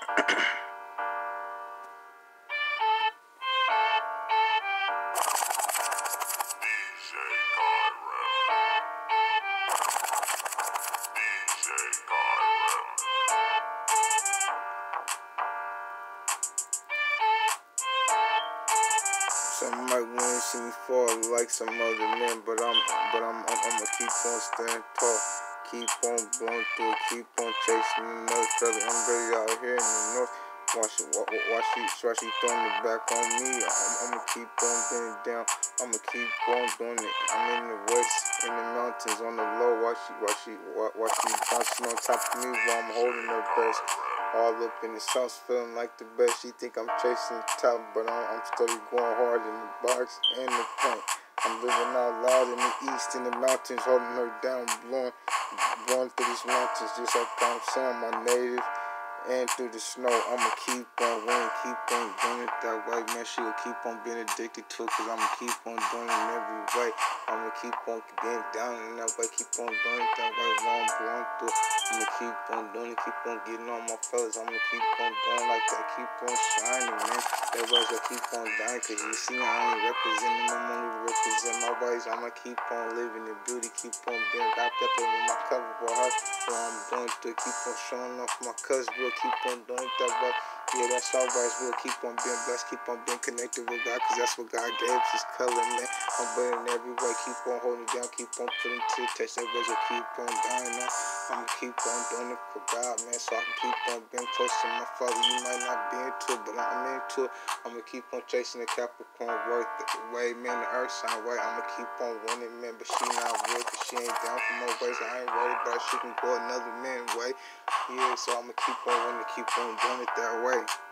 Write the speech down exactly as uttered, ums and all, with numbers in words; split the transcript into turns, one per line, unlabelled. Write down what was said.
Some might wanna see me fall like some other men, but I'm, but I'm, I'm, I'ma keep on standing tall, keep on blowing through it, keep on chasing the north. Brother, I'm really out here in the north. Why she, why, why she, why she throwing it back on me? I'm, I'ma keep on bending down. I'ma keep on doing it. I'm in the west, in the mountains, on the low. Why she, why she, why, why she bouncing on top of me while I'm holding her breast? All up in the south, feeling like the best. She think I'm chasing the top, but I'm, I'm steady going hard in the box and the paint. I'm living out loud in the east, in the mountains, holding her down, blowing, blowing through these mountains, just like I'm saying, my native. And through the snow, I'ma keep on winning, keep on doing it that way. Man, she'll keep on being addicted to it, cause I'ma keep on doing it in every way. I'ma keep on being down in that way, keep on doing it that way while I'm blowing through it. I'ma keep on doing it, keep on getting on my fellas. I'ma keep on doing like that, keep on shining, man. That way I keep on dying, cause you see I ain't representing, I'm only representing my ways. I'ma keep on living in beauty, keep on being wrapped up in my cover for her. So I'm doing it, keep on showing off my cousins, bro. Keep on doing it that way. Yeah, that's alright. We'll keep on being blessed, keep on being connected with God, cause that's what God gave us, His color, man. I'm being every way, keep on holding down, keep on putting to the test. That way, will keep on dying now. I'ma keep on doing it for God, man, so I can keep on being close to my Father. You might not be into it, but I'm into it. I'ma keep on chasing the Capricorn worth the way, man, the earth sign way. I'ma keep on winning, man, but she not real, cause she ain't down for no ways. I ain't worried about she can go another man way. Yeah, so I'ma keep on winning, keep on doing it that way.